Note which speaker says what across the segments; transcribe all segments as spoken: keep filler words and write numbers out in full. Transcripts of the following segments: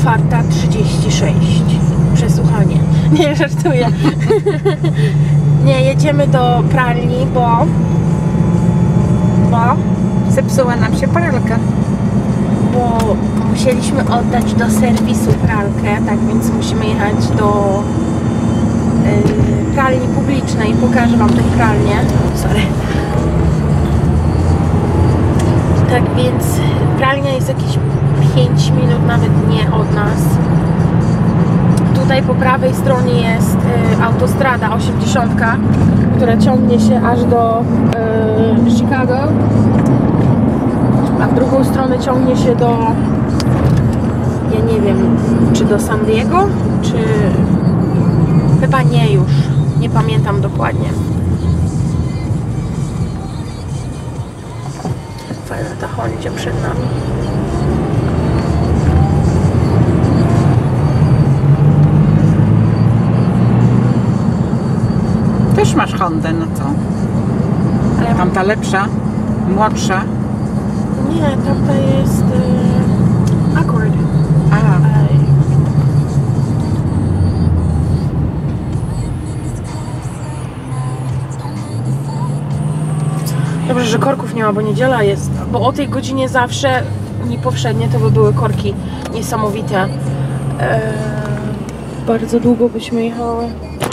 Speaker 1: czwarta trzydzieści sześć. Przesłuchanie. Nie, żartuję. Nie, jedziemy do pralni, bo... Bo...
Speaker 2: Zepsuła nam się pralka.
Speaker 1: Bo musieliśmy oddać do serwisu pralkę, tak więc musimy jechać do yy, pralni publicznej. Pokażę wam tę pralnię. Sorry. Tak więc pralnia jest jakieś pięć minut, nawet nie od nas. Tutaj po prawej stronie jest y, autostrada osiemdziesiątka, która ciągnie się aż do y, Chicago, a w drugą stronę ciągnie się do, ja nie wiem, czy do San Diego, czy chyba nie już, nie pamiętam dokładnie. Fajna ta Hondzia przed nami.
Speaker 2: Też masz Hondę, no co? Ale tamta lepsza, młodsza.
Speaker 1: Nie, tamta jest y, Accord.
Speaker 2: A.
Speaker 1: Dobrze, że korków nie ma, bo niedziela jest. Bo o tej godzinie zawsze, nie powszednie, to by były korki niesamowite. Eee, bardzo długo byśmy jechały.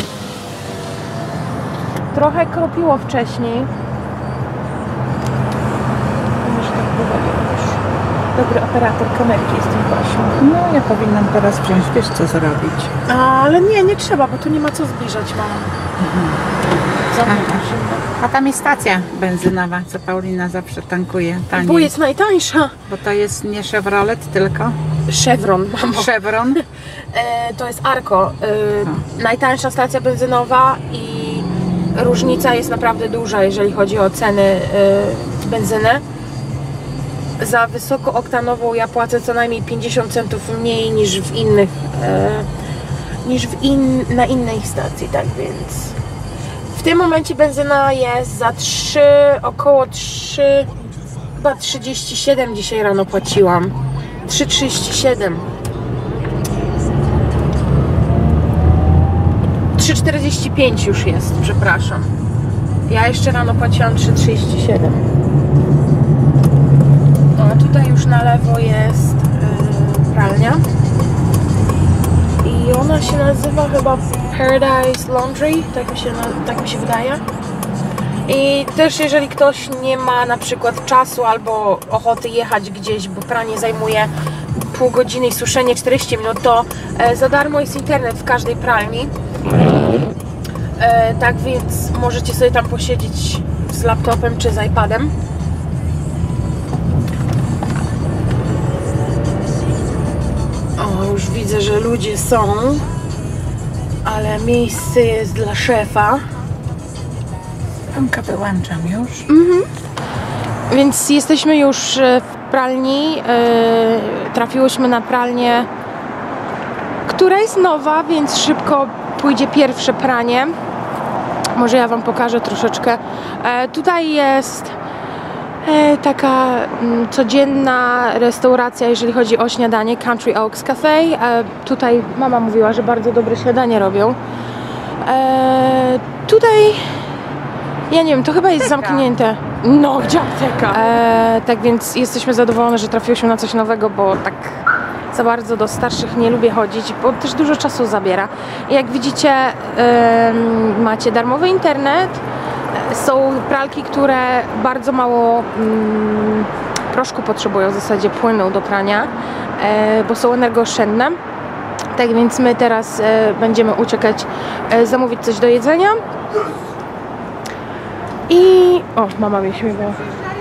Speaker 1: Trochę kropiło wcześniej. Może tak było już. Dobry operator kamerki jest tym Basią.
Speaker 2: No, ja powinnam teraz wziąć, wiesz co zrobić.
Speaker 1: A, ale nie, nie trzeba, bo tu nie ma co zbliżać, mama. Mhm.
Speaker 2: A tam jest stacja benzynowa, co Paulina zawsze tankuje taniej.
Speaker 1: Bo jest najtańsza.
Speaker 2: Bo to jest nie Chevrolet, tylko
Speaker 1: Chevron, mamo.
Speaker 2: Chevron.
Speaker 1: E, to jest Arco. E, najtańsza stacja benzynowa i różnica jest naprawdę duża, jeżeli chodzi o ceny e, benzyny. Za wysokooktanową ja płacę co najmniej pięćdziesiąt centów mniej niż w innych e, niż w in, na innej stacji, tak więc w tym momencie benzyna jest za trzy, około trzy, chyba trzydzieści siedem dzisiaj rano płaciłam. trzy trzydzieści siedem. trzy czterdzieści pięć już jest, przepraszam. Ja jeszcze rano płaciłam trzy trzydzieści siedem. A tutaj już na lewo jest yy, pralnia. I ona się nazywa chyba Paradise Laundry, tak mi się, tak mi się wydaje. I też jeżeli ktoś nie ma na przykład czasu albo ochoty jechać gdzieś, bo pranie zajmuje pół godziny i suszenie czterdzieści minut, to e, za darmo jest internet w każdej pralni. E, tak więc możecie sobie tam posiedzieć z laptopem czy z iPadem. O, już widzę, że ludzie są, ale miejsce jest dla szefa.
Speaker 2: Tomka wyłączam już.
Speaker 1: Mhm. Więc jesteśmy już w pralni. Yy, trafiłyśmy na pralnię, która jest nowa, więc szybko pójdzie pierwsze pranie. Może ja wam pokażę troszeczkę. E, tutaj jest e, taka m, codzienna restauracja, jeżeli chodzi o śniadanie, Country Oaks Cafe. E, tutaj mama mówiła, że bardzo dobre śniadanie robią. E, tutaj ja nie wiem, to chyba jest
Speaker 2: apteka.
Speaker 1: Zamknięte. No, gdzie apteka? E, tak więc jesteśmy zadowolone, że trafiłyśmy na coś nowego, bo tak za bardzo do starszych nie lubię chodzić, bo też dużo czasu zabiera. I jak widzicie, e, macie darmowy internet, są pralki, które bardzo mało mm, proszku potrzebują, w zasadzie płynu do prania, e, bo są energooszczędne. Tak więc my teraz e, będziemy uciekać, e, zamówić coś do jedzenia. I... O, mama mnie śmiewała.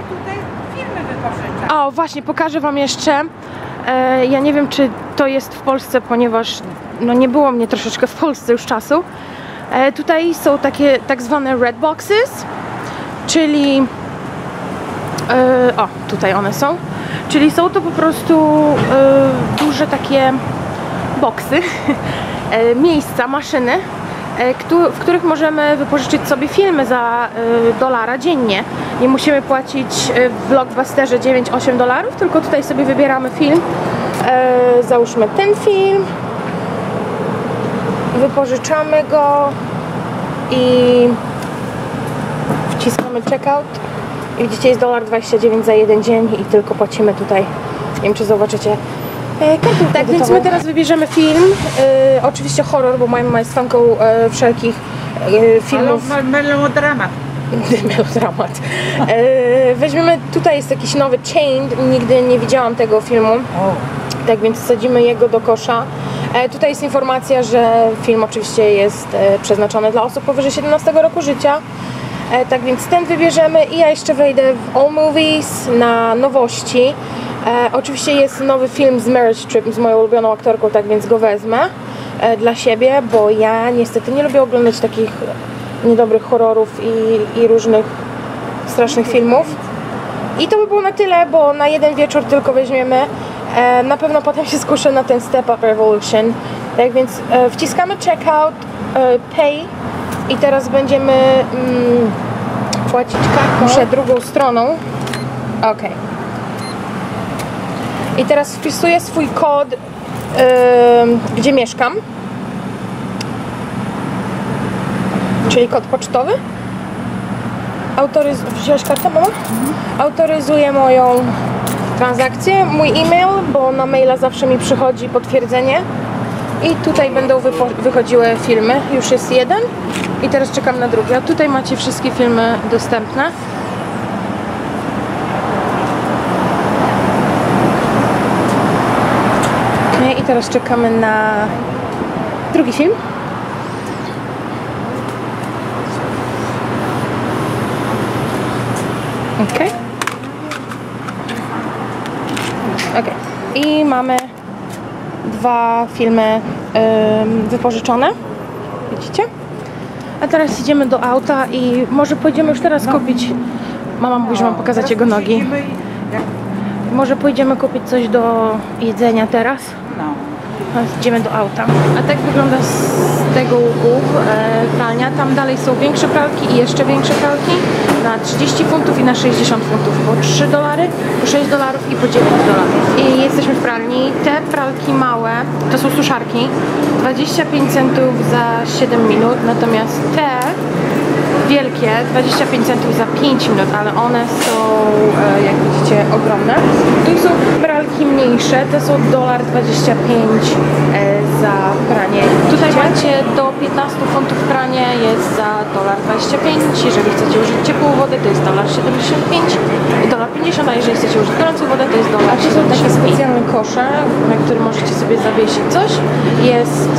Speaker 1: O, właśnie, pokażę wam jeszcze. E, ja nie wiem, czy to jest w Polsce, ponieważ no, nie było mnie troszeczkę w Polsce już czasu. E, tutaj są takie tak zwane red boxes, czyli... E, o, tutaj one są. Czyli są to po prostu e, duże takie boksy, e, miejsca, maszyny, w których możemy wypożyczyć sobie filmy za dolara dziennie. Nie musimy płacić w Blockbusterze dziewięć osiem dolarów, tylko tutaj sobie wybieramy film e, załóżmy ten film, wypożyczamy go i wciskamy checkout i widzicie, jest dolar dwadzieścia dziewięć za jeden dzień i tylko płacimy tutaj, nie wiem czy zobaczycie, e, kartą tak, więc my teraz wybierzemy film, e, oczywiście horror, bo moja mama jest fanką e, wszelkich e, filmów.
Speaker 2: Ale melodramat.
Speaker 1: Melodramat. E, weźmiemy, tutaj jest jakiś nowy Chained, nigdy nie widziałam tego filmu,
Speaker 2: O.
Speaker 1: tak więc wsadzimy jego do kosza. E, tutaj jest informacja, że film oczywiście jest e, przeznaczony dla osób powyżej siedemnastego roku życia. E, tak więc ten wybierzemy i ja jeszcze wejdę w All Movies na nowości. E, oczywiście jest nowy film z Meryl Streep, z moją ulubioną aktorką, tak więc go wezmę e, dla siebie, bo ja niestety nie lubię oglądać takich niedobrych horrorów i, i różnych strasznych filmów. I to by było na tyle, bo na jeden wieczór tylko weźmiemy. E, na pewno potem się skuszę na ten Step Up Revolution. Tak więc e, wciskamy checkout, e, pay i teraz będziemy mm, płacić kartą przed drugą stroną. Ok. I teraz wpisuję swój kod, e, gdzie mieszkam. Czyli kod pocztowy. Autoryz... Wziąłeś kartę, mama? Mhm. Autoryzuję moją transakcję, mój e-mail, bo na maila zawsze mi przychodzi potwierdzenie. I tutaj będą wypo... wychodziły filmy. Już jest jeden. I teraz czekam na drugi. A tutaj macie wszystkie filmy dostępne. Okay, i teraz czekamy na drugi film. Ok. Ok. I mamy dwa filmy ym, wypożyczone. Widzicie? A teraz idziemy do auta i może pójdziemy już teraz kupić. Mama mówi, że mam pokazać jego nogi. Może pójdziemy kupić coś do jedzenia teraz.
Speaker 2: No.
Speaker 1: Idziemy do auta. A tak wygląda z tego łuku e, pralnia. Tam dalej są większe pralki i jeszcze większe pralki na trzydzieści funtów i na sześćdziesiąt funtów. Po trzy dolary, po sześć dolarów i po dziewięć dolarów. I jesteśmy w pralni. Te pralki małe, to są suszarki, dwadzieścia pięć centów za siedem minut, natomiast te wielkie, dwadzieścia pięć centów za pięć minut, ale one są, e, jak widzicie, ogromne. Tu są pralki mniejsze, te są dolar dwadzieścia pięć e, za pranie. Tutaj macie do piętnastu funtów pranie, jest za dolar dwadzieścia pięć. Jeżeli chcecie użyć ciepłą wodę, to jest dolar siedemdziesiąt pięć i dolar pięćdziesiąt, a jeżeli chcecie użyć gorącą wodę, to jest dolar. Są takie specjalne kosze, na które możecie sobie zawiesić coś. Jest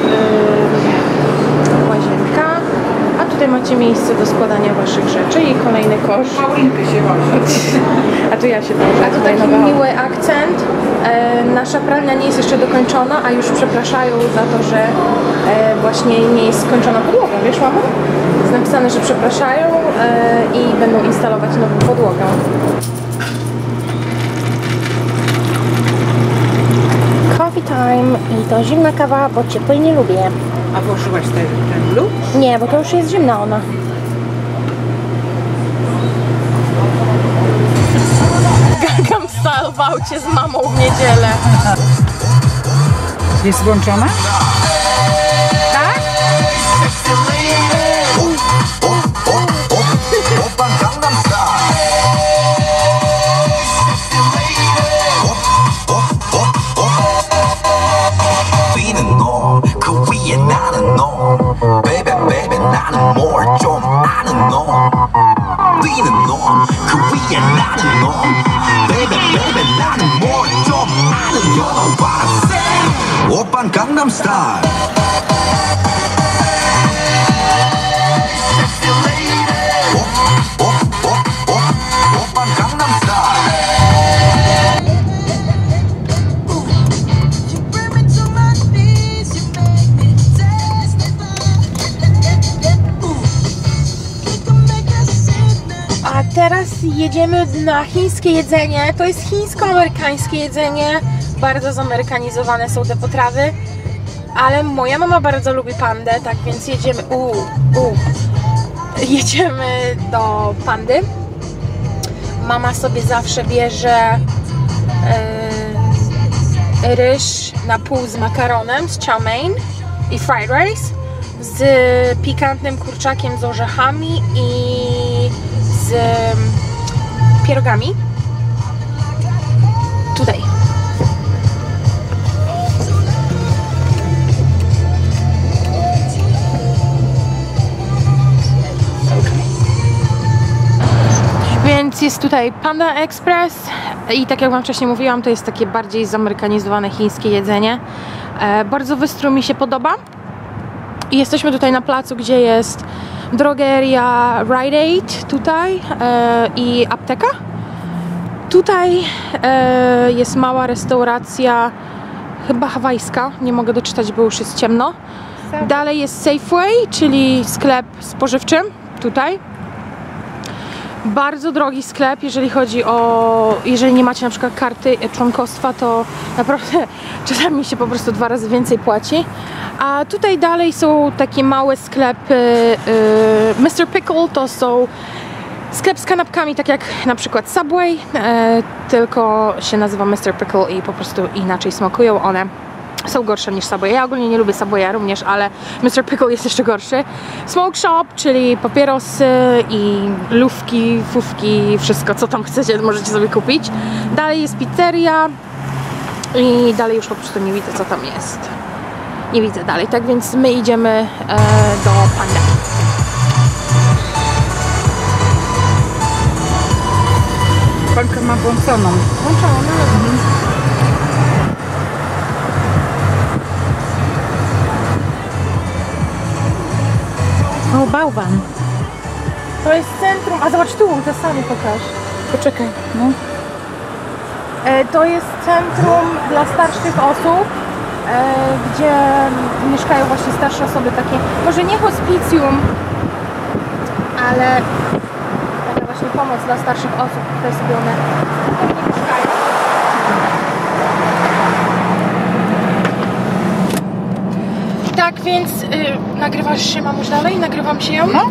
Speaker 1: yy, łazienka. A tutaj macie miejsce do składania waszych rzeczy i kolejny kosz.
Speaker 2: Paulinkę się wozi.
Speaker 1: A tu ja się wożę. A tu taki miły akcent. E, nasza pralnia nie jest jeszcze dokończona, a już przepraszają za to, że e, właśnie nie jest skończona podłoga. Wiesz, mamo? Jest napisane, że przepraszają e, i będą instalować nową podłogę. Coffee time i to zimna kawa, bo ciepłej nie lubię.
Speaker 2: A włożyłaś ten, ten lód?
Speaker 1: Nie, bo to już jest zimna ona. Gangnam Style w aucie z mamą w niedzielę.
Speaker 2: Jest włączona?
Speaker 1: Tak?
Speaker 3: Baby, baby, 나는 more 좀 아는 너. 뛰는 너, 그 위에 나는 너. Baby, baby, 나는 more 좀 아는 너. What I say? 오빤 강남 스타일. Sexy lady. 오, 오, 오, 오, 오빤 강남 스타일.
Speaker 1: A teraz jedziemy na chińskie jedzenie. To jest chińsko-amerykańskie jedzenie. Bardzo zamerykanizowane są te potrawy. Ale moja mama bardzo lubi pandę, tak więc jedziemy. U, u. Jedziemy do pandy. Mama sobie zawsze bierze ryż na pół z makaronem, z chow mein i fried rice, z pikantnym kurczakiem z orzechami i z pierogami. Tutaj. Więc jest tutaj Panda Express i tak jak wam wcześniej mówiłam, to jest takie bardziej zamerykanizowane chińskie jedzenie. E, bardzo wystrój mi się podoba. I jesteśmy tutaj na placu, gdzie jest drogeria Rite Aid tutaj e, i apteka. Tutaj e, jest mała restauracja, chyba hawajska, nie mogę doczytać, bo już jest ciemno. Dalej jest Safeway, czyli sklep spożywczy tutaj. Bardzo drogi sklep, jeżeli chodzi o, jeżeli nie macie na przykład karty członkostwa, to naprawdę czasami się po prostu dwa razy więcej płaci. A tutaj dalej są takie małe sklepy, yy, mister Pickle to są sklep z kanapkami, tak jak na przykład Subway, yy, tylko się nazywa mister Pickle i po prostu inaczej smakują one. Są gorsze niż Subway. Ja ogólnie nie lubię Subwaya również, ale mister Pickle jest jeszcze gorszy. Smoke Shop, czyli papierosy i lufki, fufki, wszystko co tam chcecie, możecie sobie kupić. Dalej jest pizzeria i dalej już po prostu nie widzę co tam jest. Nie widzę dalej, tak więc my idziemy e, do Panda.
Speaker 2: Panka ma włączoną.
Speaker 1: Włączoną, no. Mhm.
Speaker 2: O, bałwan.
Speaker 1: To jest centrum, a zobacz tu, te sami pokaż. Poczekaj.
Speaker 2: No.
Speaker 1: E, to jest centrum dla starszych osób, e, gdzie mieszkają właśnie starsze osoby, takie, może nie hospicjum, ale taka właśnie pomoc dla starszych osób, tutaj sobie one nie mieszkają. Tak więc y, nagrywasz się, mamuś, dalej? Nagrywam się ją?
Speaker 2: No.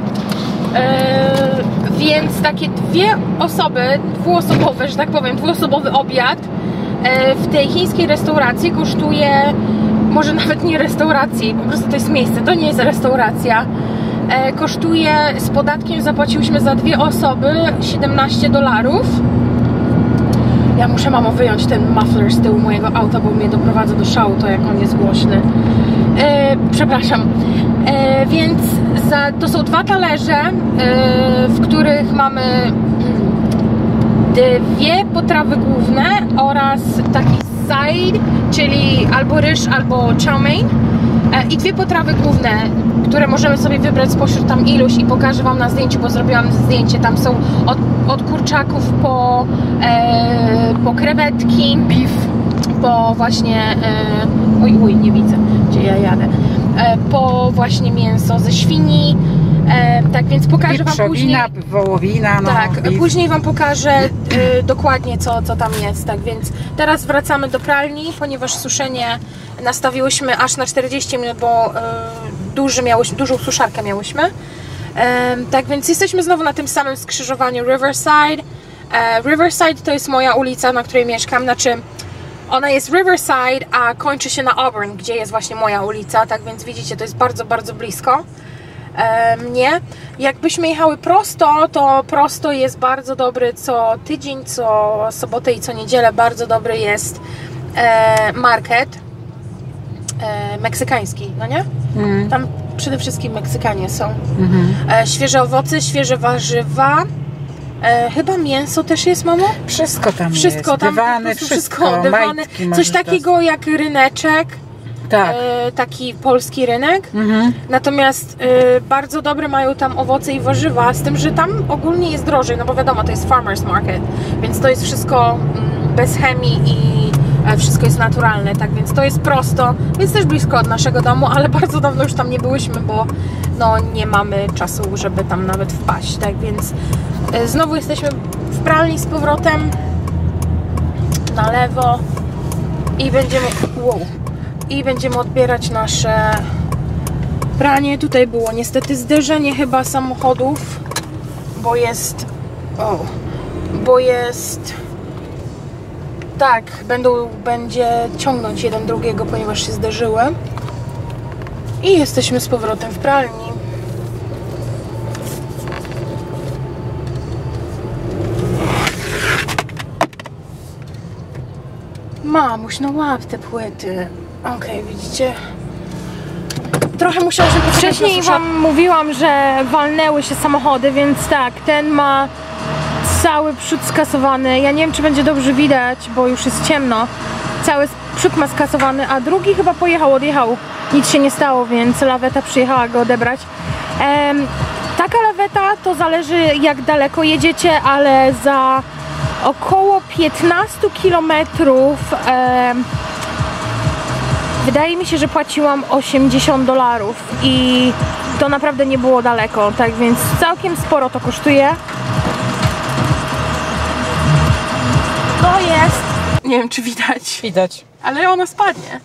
Speaker 1: Yy, więc takie dwie osoby, dwuosobowe, że tak powiem, dwuosobowy obiad yy, w tej chińskiej restauracji kosztuje, może nawet nie restauracji, po prostu to jest miejsce, to nie jest restauracja. Yy, kosztuje, z podatkiem zapłaciłyśmy za dwie osoby siedemnaście dolarów. Ja muszę, mamo, wyjąć ten muffler z tyłu mojego auta, bo mnie doprowadza do szału to, jak on jest głośny. E, przepraszam. E, więc za, to są dwa talerze, e, w których mamy dwie potrawy główne oraz taki side, czyli albo ryż, albo chow mein. E, I dwie potrawy główne, które możemy sobie wybrać spośród tam iluś i pokażę wam na zdjęciu, bo zrobiłam zdjęcie. Tam są od, od kurczaków po, e, po krewetki, beef, po właśnie, e, oj, oj, nie widzę, gdzie ja jadę, e, po właśnie mięso ze świni, e, tak więc pokażę wam później.
Speaker 2: Wołowina, no,
Speaker 1: tak,
Speaker 2: beef.
Speaker 1: Później wam pokażę e, dokładnie co, co tam jest, tak więc teraz wracamy do pralni, ponieważ suszenie nastawiłyśmy aż na czterdzieści minut, bo e, duży miałyśmy, dużą suszarkę miałyśmy. E, tak więc jesteśmy znowu na tym samym skrzyżowaniu Riverside. E, Riverside to jest moja ulica, na której mieszkam, znaczy ona jest Riverside, a kończy się na Auburn, gdzie jest właśnie moja ulica, tak więc widzicie, to jest bardzo, bardzo blisko e, mnie. Jakbyśmy jechały prosto, to prosto jest bardzo dobry co tydzień, co sobotę i co niedzielę, bardzo dobry jest e, market e, meksykański, no nie? Mm. Tam przede wszystkim Meksykanie są. Mm-hmm. e, świeże owoce, świeże warzywa. E, chyba mięso też jest, mamo?
Speaker 2: Wszystko tam
Speaker 1: wszystko
Speaker 2: jest.
Speaker 1: Tam
Speaker 2: dywany,
Speaker 1: wszystko,
Speaker 2: wszystko.
Speaker 1: dywany. Coś takiego jak ryneczek.
Speaker 2: Tak.
Speaker 1: E, taki polski rynek.
Speaker 2: Mhm.
Speaker 1: Natomiast e, bardzo dobre mają tam owoce i warzywa, z tym, że tam ogólnie jest drożej, no bo wiadomo, to jest farmers market, więc to jest wszystko mm, bez chemii i e, wszystko jest naturalne, tak więc to jest prosto, więc też blisko od naszego domu, ale bardzo dawno już tam nie byłyśmy, bo no nie mamy czasu, żeby tam nawet wpaść, tak więc e, znowu jesteśmy w pralni z powrotem na lewo i będziemy wow, i będziemy odbierać nasze pranie. Tutaj było niestety zderzenie chyba samochodów, bo jest o, bo jest tak, będą, będzie ciągnąć jeden drugiego, ponieważ się zderzyły. I jesteśmy z powrotem w pralni. Mamuś, no łap te płyty. Okej, okay, widzicie? Trochę musiałam się
Speaker 4: Wcześniej wam mówiłam, że walnęły się samochody, więc tak, ten ma cały przód skasowany. Ja nie wiem, czy będzie dobrze widać, bo już jest ciemno. Cały przód ma skasowany, a drugi chyba pojechał, odjechał. Nic się nie stało, więc laweta przyjechała go odebrać. Ehm, taka laweta to zależy, jak daleko jedziecie, ale za około piętnaście kilometrów ehm, wydaje mi się, że płaciłam osiemdziesiąt dolarów i to naprawdę nie było daleko, tak więc całkiem sporo to kosztuje. To jest...
Speaker 1: Nie wiem, czy widać,
Speaker 2: Widać.
Speaker 1: ale ona spadnie.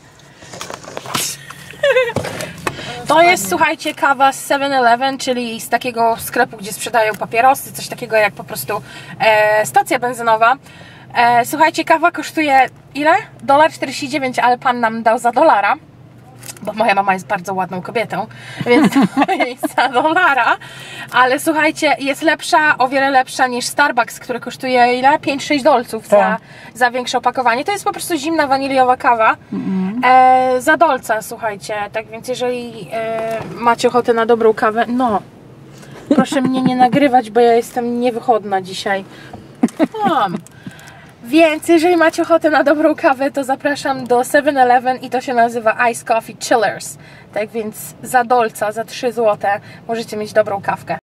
Speaker 1: To jest, słuchajcie, kawa z seven eleven, czyli z takiego sklepu, gdzie sprzedają papierosy, coś takiego jak po prostu e, stacja benzynowa. E, słuchajcie, kawa kosztuje ile? dolar czterdzieści dziewięć, ale pan nam dał za dolara, bo moja mama jest bardzo ładną kobietą, więc to jest za dolara. Ale słuchajcie, jest lepsza, o wiele lepsza niż Starbucks, który kosztuje ile? pięć sześć dolców za, za większe opakowanie. To jest po prostu zimna waniliowa kawa mm-hmm. e, za dolca, słuchajcie. Tak więc jeżeli e, macie ochotę na dobrą kawę, no proszę mnie nie nagrywać, bo ja jestem niewychodna dzisiaj. Mam. Więc jeżeli macie ochotę na dobrą kawę, to zapraszam do seven eleven i to się nazywa Ice Coffee Chillers. Tak więc za dolca, za trzy złote możecie mieć dobrą kawkę.